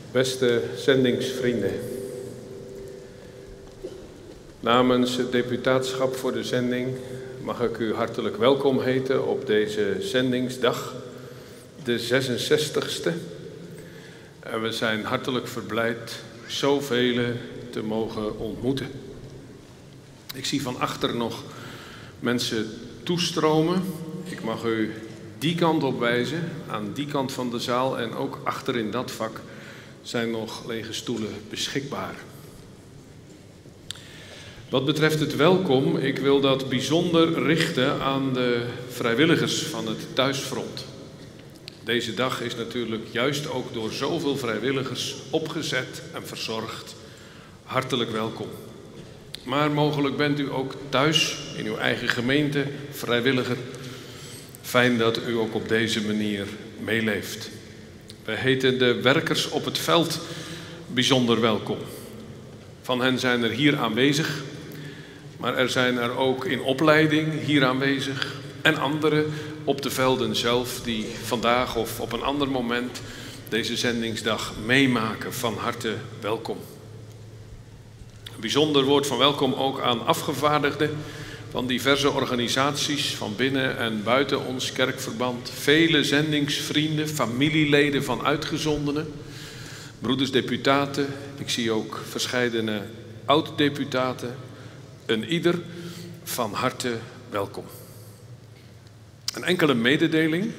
Beste zendingsvrienden, namens het deputaatschap voor de zending mag ik u hartelijk welkom heten op deze zendingsdag, de 66ste. En we zijn hartelijk verblijd zoveel te mogen ontmoeten. Ik zie van achter nog mensen toestromen. Ik mag u die kant op wijzen, aan die kant van de zaal en ook achter in dat vak zijn nog lege stoelen beschikbaar. Wat betreft het welkom, ik wil dat bijzonder richten aan de vrijwilligers van het thuisfront. Deze dag is natuurlijk juist ook door zoveel vrijwilligers opgezet en verzorgd. Hartelijk welkom. Maar mogelijk bent u ook thuis in uw eigen gemeente vrijwilliger. Fijn dat u ook op deze manier meeleeft. We heten de werkers op het veld bijzonder welkom. Van hen zijn er hier aanwezig, maar er zijn er ook in opleiding hier aanwezig en anderen op de velden zelf die vandaag of op een ander moment deze zendingsdag meemaken. Van harte welkom. Een bijzonder woord van welkom ook aan afgevaardigden van diverse organisaties van binnen en buiten ons kerkverband. Vele zendingsvrienden, familieleden van uitgezondenen, broeders deputaten. Ik zie ook verscheidene oud-deputaten. Een ieder van harte welkom. Een enkele mededeling.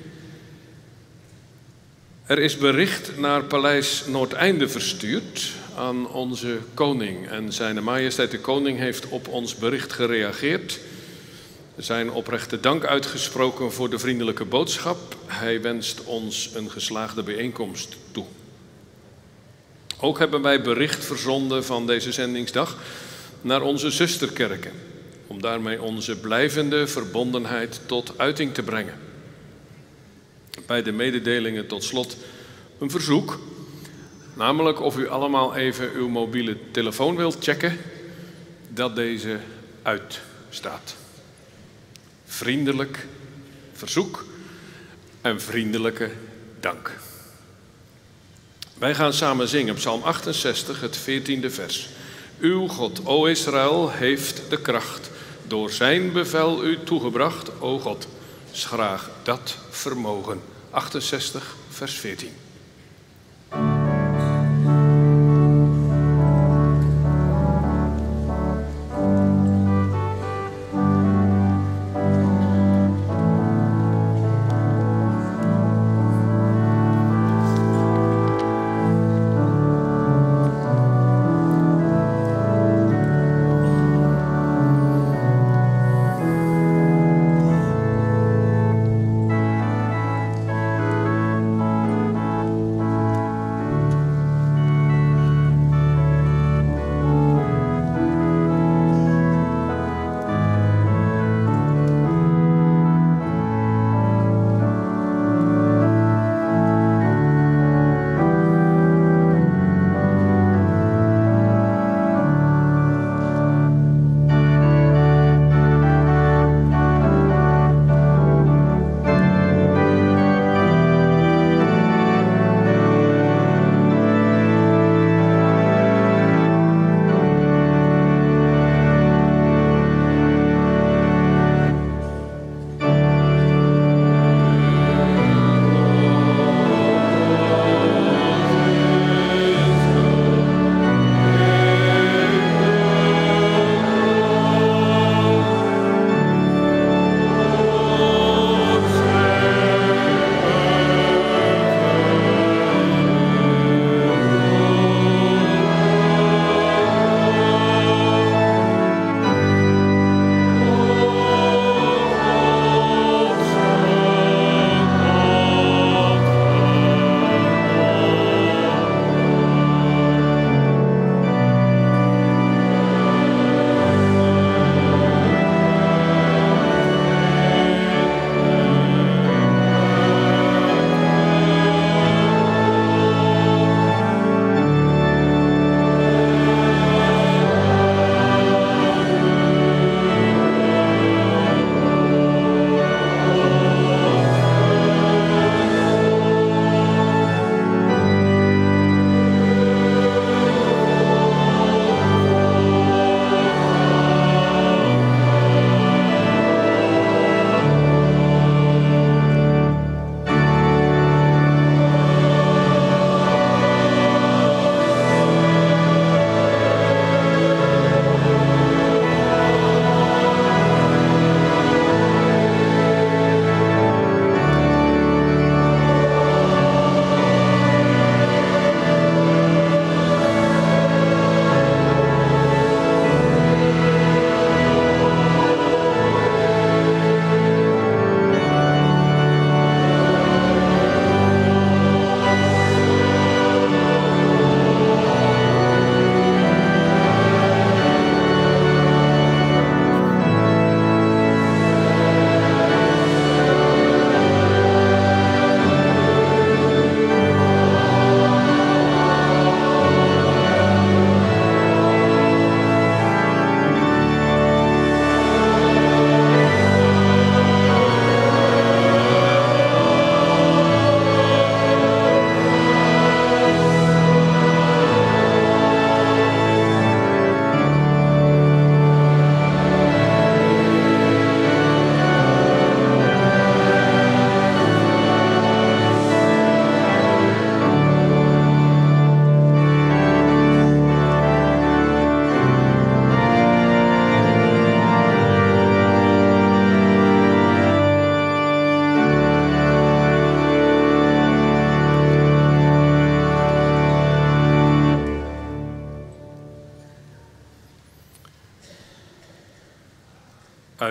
Er is bericht naar Paleis Noordeinde verstuurd aan onze koning. En zijn majesteit de koning heeft op ons bericht gereageerd. Er zijn oprechte dank uitgesproken voor de vriendelijke boodschap. Hij wenst ons een geslaagde bijeenkomst toe. Ook hebben wij bericht verzonden van deze zendingsdag naar onze zusterkerken, om daarmee onze blijvende verbondenheid tot uiting te brengen. Bij de mededelingen tot slot een verzoek, namelijk of u allemaal even uw mobiele telefoon wilt checken, dat deze uitstaat. Vriendelijk verzoek en vriendelijke dank. Wij gaan samen zingen, Psalm 68, het 14e vers. Uw God, o Israël, heeft de kracht door zijn bevel u toegebracht. O God, schraag dat vermogen. 68, vers 14.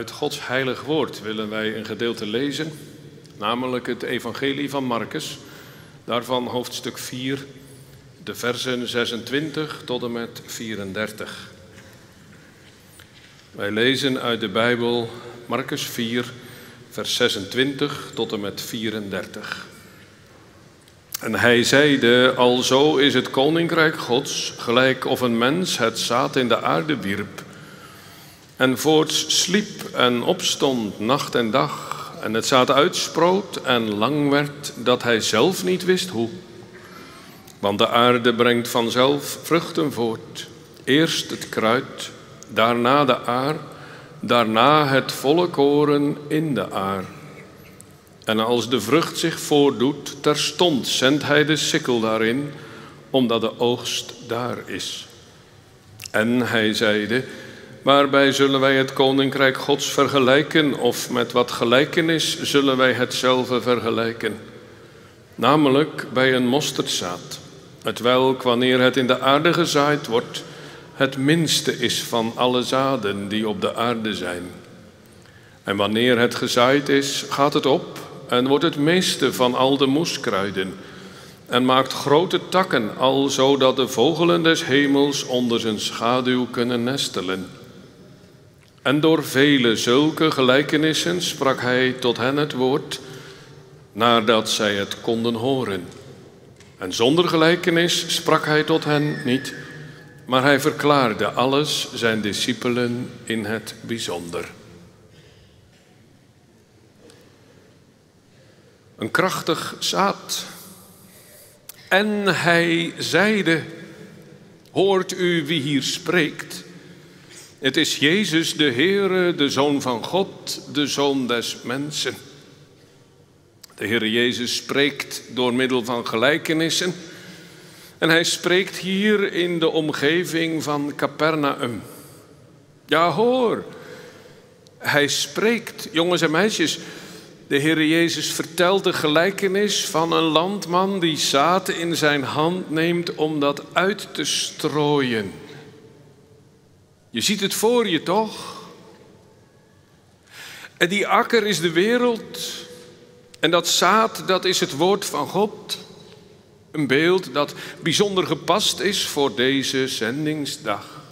Uit Gods heilig woord willen wij een gedeelte lezen, namelijk het evangelie van Marcus, daarvan hoofdstuk 4, de versen 26 tot en met 34. Wij lezen uit de Bijbel Marcus 4, vers 26 tot en met 34. En hij zeide, alzo is het koninkrijk Gods, gelijk of een mens het zaad in de aarde wierp, en voorts sliep en opstond nacht en dag, en het zaad uitsproot en lang werd, dat hij zelf niet wist hoe. Want de aarde brengt vanzelf vruchten voort, eerst het kruid, daarna de aar, daarna het volle koren in de aar. En als de vrucht zich voordoet, terstond zendt hij de sikkel daarin, omdat de oogst daar is. En hij zeide, waarbij zullen wij het koninkrijk Gods vergelijken, of met wat gelijkenis zullen wij hetzelfde vergelijken? Namelijk bij een mosterdzaad, hetwelk wanneer het in de aarde gezaaid wordt, het minste is van alle zaden die op de aarde zijn. En wanneer het gezaaid is, gaat het op en wordt het meeste van al de moeskruiden en maakt grote takken, al zodat de vogelen des hemels onder zijn schaduw kunnen nestelen. En door vele zulke gelijkenissen sprak hij tot hen het woord, nadat zij het konden horen. En zonder gelijkenis sprak hij tot hen niet, maar hij verklaarde alles zijn discipelen in het bijzonder. Een krachtig zaad. En hij zeide, hoort u wie hier spreekt? Het is Jezus de Heere, de Zoon van God, de Zoon des mensen. De Heere Jezus spreekt door middel van gelijkenissen. En hij spreekt hier in de omgeving van Capernaum. Ja, hoor. Hij spreekt, jongens en meisjes. De Heere Jezus vertelt de gelijkenis van een landman die zaad in zijn hand neemt om dat uit te strooien. Je ziet het voor je, toch? En die akker is de wereld. En dat zaad, dat is het woord van God. Een beeld dat bijzonder gepast is voor deze zendingsdag.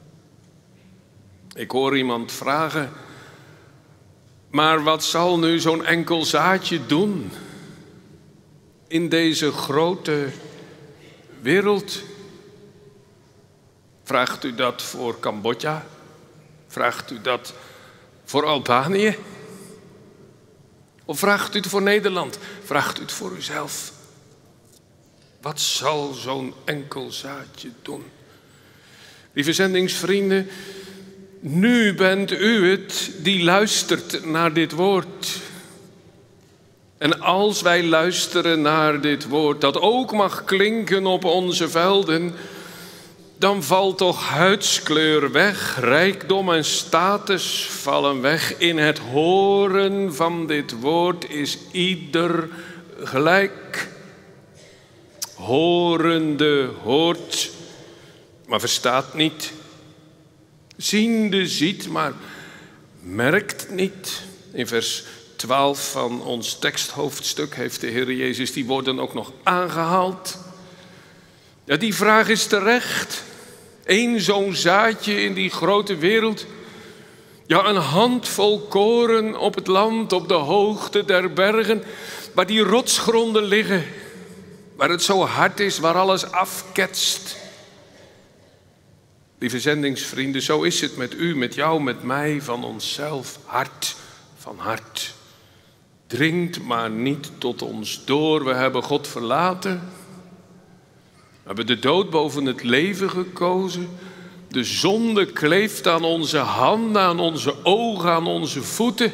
Ik hoor iemand vragen, maar wat zal nu zo'n enkel zaadje doen in deze grote wereld? Vraagt u dat voor Cambodja? Vraagt u dat voor Albanië? Of vraagt u het voor Nederland? Vraagt u het voor uzelf? Wat zal zo'n enkel zaadje doen? Lieve zendingsvrienden, nu bent u het die luistert naar dit woord. En als wij luisteren naar dit woord, dat ook mag klinken op onze velden, dan valt toch huidskleur weg, rijkdom en status vallen weg. In het horen van dit woord is ieder gelijk. Horende hoort, maar verstaat niet. Ziende ziet, maar merkt niet. In vers 12 van ons teksthoofdstuk heeft de Heer Jezus die woorden ook nog aangehaald. Ja, die vraag is terecht. Eén zo'n zaadje in die grote wereld. Ja, een handvol koren op het land, op de hoogte der bergen, waar die rotsgronden liggen. Waar het zo hard is, waar alles afketst. Lieve zendingsvrienden, zo is het met u, met jou, met mij, van onszelf. Hart van hart. Dringt maar niet tot ons door. We hebben God verlaten. We hebben de dood boven het leven gekozen. De zonde kleeft aan onze handen, aan onze ogen, aan onze voeten.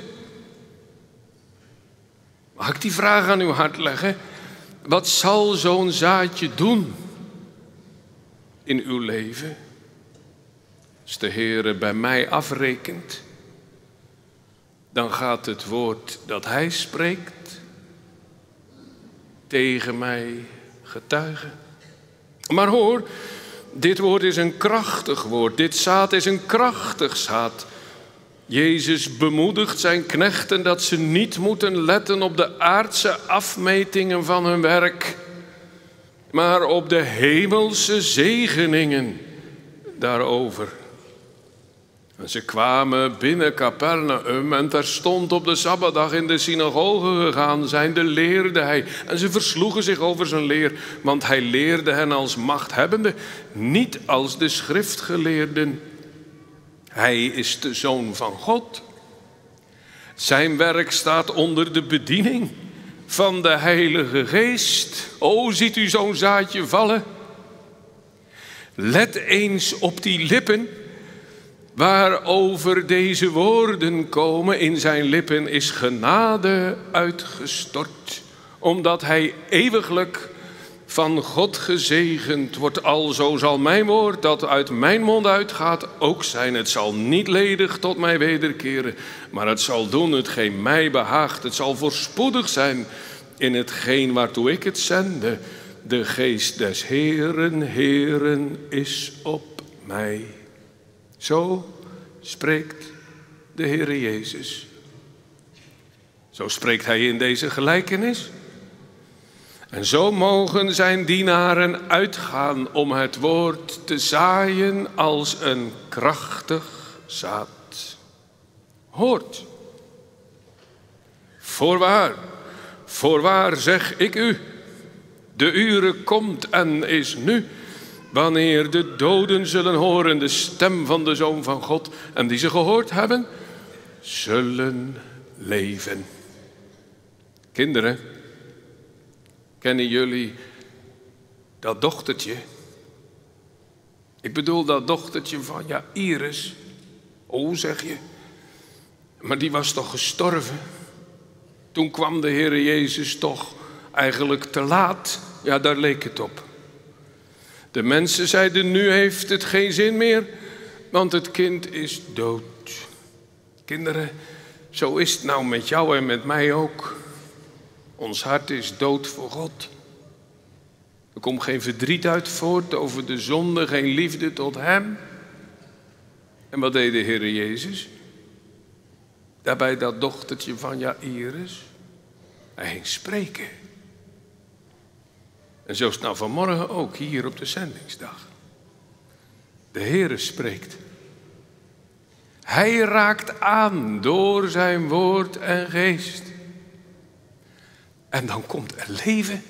Mag ik die vraag aan uw hart leggen? Wat zal zo'n zaadje doen in uw leven? Als de Heer bij mij afrekent, dan gaat het woord dat Hij spreekt tegen mij getuigen. Maar hoor, dit woord is een krachtig woord. Dit zaad is een krachtig zaad. Jezus bemoedigt zijn knechten dat ze niet moeten letten op de aardse afmetingen van hun werk, maar op de hemelse zegeningen daarover. En ze kwamen binnen Capernaum en terstond op de Sabbatdag in de synagoge gegaan zijnde leerde hij. En ze versloegen zich over zijn leer, want hij leerde hen als machthebbende, niet als de schriftgeleerden. Hij is de Zoon van God. Zijn werk staat onder de bediening van de Heilige Geest. O, ziet u zo'n zaadje vallen? Let eens op die lippen waarover deze woorden komen. In zijn lippen is genade uitgestort, omdat hij eeuwiglijk van God gezegend wordt. Alzo zal mijn woord dat uit mijn mond uitgaat ook zijn. Het zal niet ledig tot mij wederkeren, maar het zal doen hetgeen mij behaagt. Het zal voorspoedig zijn in hetgeen waartoe ik het zende. De geest des Heeren is op mij. Zo spreekt de Heere Jezus. Zo spreekt hij in deze gelijkenis. En zo mogen zijn dienaren uitgaan om het woord te zaaien als een krachtig zaad. Hoort. Voorwaar, voorwaar zeg ik u, de ure komt en is nu, wanneer de doden zullen horen de stem van de Zoon van God, en die ze gehoord hebben, zullen leven. Kinderen, kennen jullie dat dochtertje? Ik bedoel dat dochtertje van Jaïrus. Oh, zeg je. Maar die was toch gestorven? Toen kwam de Heere Jezus toch eigenlijk te laat. Ja, daar leek het op. De mensen zeiden, nu heeft het geen zin meer, want het kind is dood. Kinderen, zo is het nou met jou en met mij ook. Ons hart is dood voor God. Er komt geen verdriet uit voort over de zonde, geen liefde tot hem. En wat deed de Heere Jezus? Daarbij dat dochtertje van Jaïrus. Hij ging spreken. En zo is het nou vanmorgen ook hier op de zendingsdag. De Heere spreekt. Hij raakt aan door zijn woord en geest. En dan komt er leven.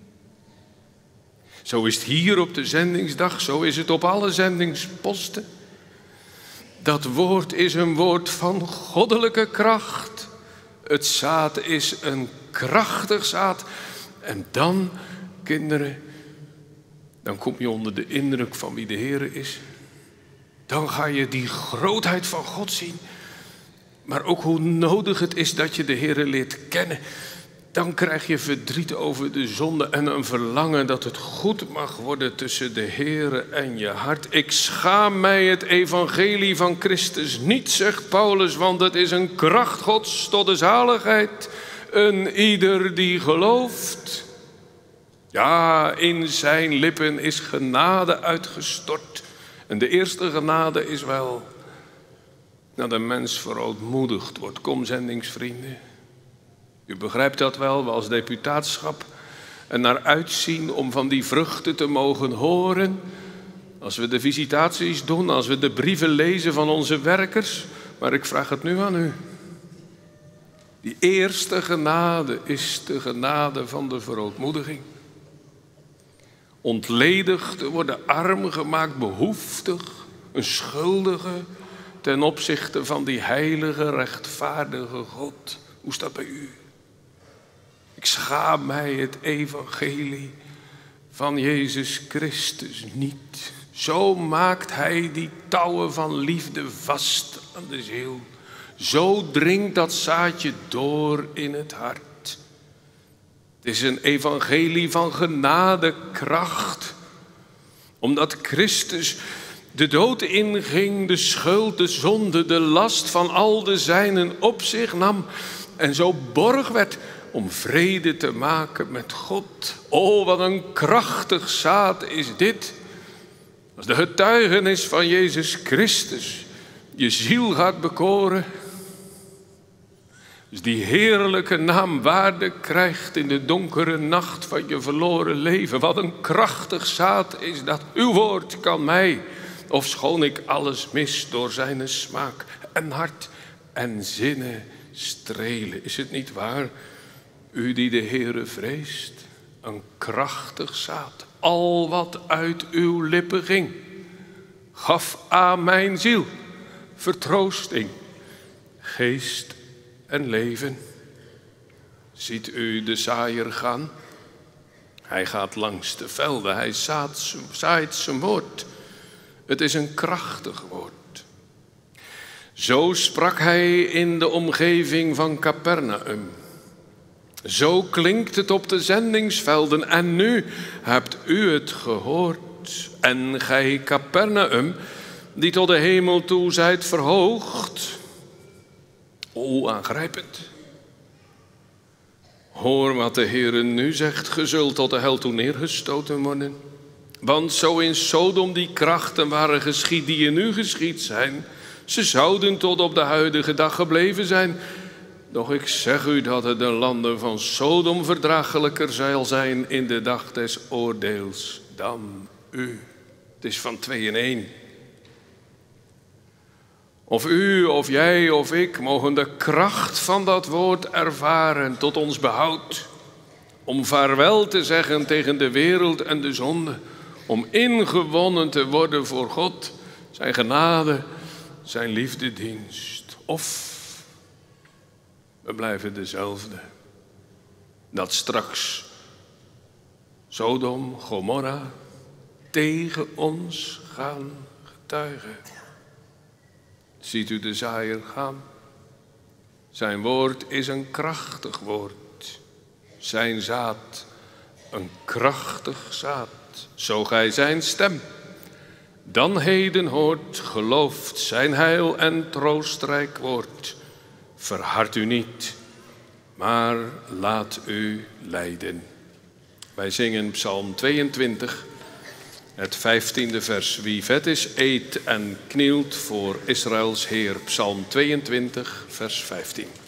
Zo is het hier op de zendingsdag, zo is het op alle zendingsposten. Dat woord is een woord van goddelijke kracht. Het zaad is een krachtig zaad. En dan, kinderen, dan kom je onder de indruk van wie de Heer is. Dan ga je die grootheid van God zien. Maar ook hoe nodig het is dat je de Heer leert kennen. Dan krijg je verdriet over de zonde en een verlangen dat het goed mag worden tussen de Heere en je hart. Ik schaam mij het evangelie van Christus niet, zegt Paulus, want het is een kracht Gods tot de zaligheid. Een ieder die gelooft. Ja, in zijn lippen is genade uitgestort. En de eerste genade is wel dat een mens verootmoedigd wordt. Kom, zendingsvrienden. U begrijpt dat wel, we als deputaatschap er naar uitzien om van die vruchten te mogen horen. Als we de visitaties doen, als we de brieven lezen van onze werkers. Maar ik vraag het nu aan u. Die eerste genade is de genade van de verootmoediging. Ontledigd te worden, arm gemaakt, behoeftig, een schuldige ten opzichte van die heilige, rechtvaardige God. Hoe is dat bij u? Ik schaam mij het evangelie van Jezus Christus niet. Zo maakt hij die touwen van liefde vast aan de ziel. Zo dringt dat zaadje door in het hart. Het is een evangelie van genadekracht. Omdat Christus de dood inging, de schuld, de zonde, de last van al de zijnen op zich nam. En zo borg werd om vrede te maken met God. Oh, wat een krachtig zaad is dit. Dat is de getuigenis van Jezus Christus. je ziel gaat bekoren. Dus die heerlijke naam waarde krijgt in de donkere nacht van je verloren leven. Wat een krachtig zaad is dat. Uw woord kan mij, ofschoon ik alles mis, door zijn smaak en hart en zinnen strelen. Is het niet waar, u die de Heere vreest, een krachtig zaad, al wat uit uw lippen ging, gaf aan mijn ziel vertroosting, geest en leven. Ziet u de zaaier gaan? Hij gaat langs de velden, hij zaait zijn woord. Het is een krachtig woord. Zo sprak hij in de omgeving van Capernaum. Zo klinkt het op de zendingsvelden. En nu hebt u het gehoord. En gij Capernaum, die tot de hemel toe zijt verhoogd. O, aangrijpend. Hoor wat de Heere nu zegt. Ge zult tot de hel toe neergestoten worden. Want zo in Sodom die krachten waren geschied die in u geschied zijn. Ze zouden tot op de huidige dag gebleven zijn. Doch ik zeg u dat het de landen van Sodom verdraaglijker zal zijn in de dag des oordeels dan u. Het is van 2 in 1. Of u, of jij, of ik mogen de kracht van dat woord ervaren tot ons behoud. Om vaarwel te zeggen tegen de wereld en de zonde. Om ingewonnen te worden voor God, zijn genade, zijn liefdedienst. Of we blijven dezelfde. Dat straks Sodom, Gomorra tegen ons gaan getuigen. Ziet u de zaaier gaan? Zijn woord is een krachtig woord. Zijn zaad een krachtig zaad. Zo gij zijn stem dan heden hoort, gelooft zijn heil en troostrijk woord. Verhard u niet, maar laat u leiden. Wij zingen Psalm 22, het 15e vers. Wie vet is, eet en knielt voor Israëls Heer. Psalm 22, vers 15.